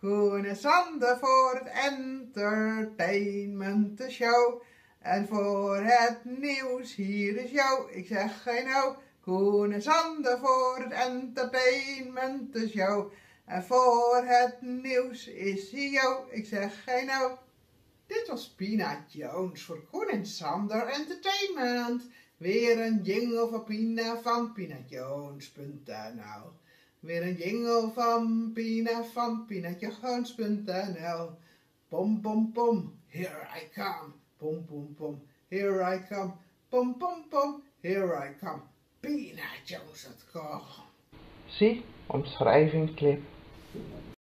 Koen en Sander voor het entertainment show. En voor het nieuws, hier is jou. Ik zeg geen nou. Koen en Sander voor het entertainment show. En voor het nieuws is hier jou. Ik zeg geen nou. Dit was Pina Jones voor Koen en Sander Entertainment. Weer een jingle van Pina van pinajones.nl. Weer een jingle van pinajones.nl. Pom pom pom, here I come. Pom pom pom, here I come. Pom pom pom, here I come. Pinajones.com. Zie omschrijving clip.